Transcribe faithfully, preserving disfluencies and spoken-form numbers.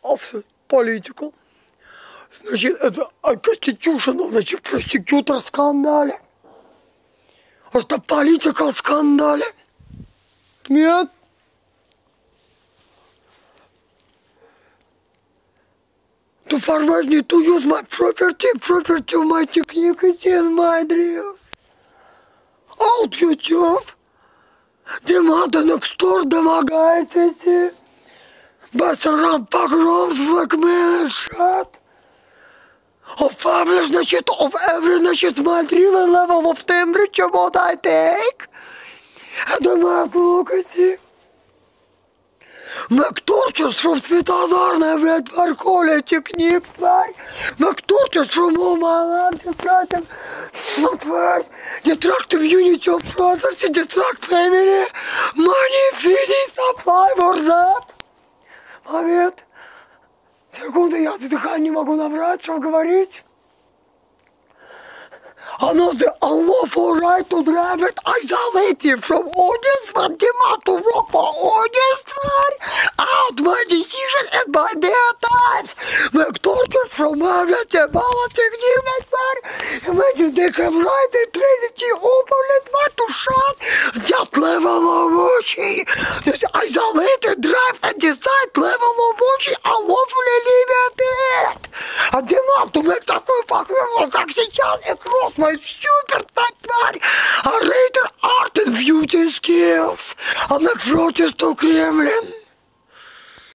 of political. Значит, это constitutional, значит, prosecutor скандале. Это political скандале. Нет? To forward me to use my property, property of my technique is in my drills. Out YouTube. Демада Некстор домогается. Басараб погром, blackmail shot. Of every, значит, of every, значит, my drill level of temperature what I take. Это моя локоси. McTorches from Светозарная, блядь, парколя, техник, тварь. McTorches from all my land, destructive, тварь. Destructive unity of property, destruct family. Money, feeding, supply for that. Момент. Секунду, я дыхание не могу набрать, что говорить. Another unlawful right to drive it isolated from audience, but demand to work for audience, out my decision and by their times. Make torture from every ballot technique, imagine they have right and Trinity opponent but to shut just level of watching. This isolated drive and decide level of watching unlawfully limited. And demand to make такой покрывал, как сейчас, across my super fat body, a later art and beauty skills. I make protest to Kremlin.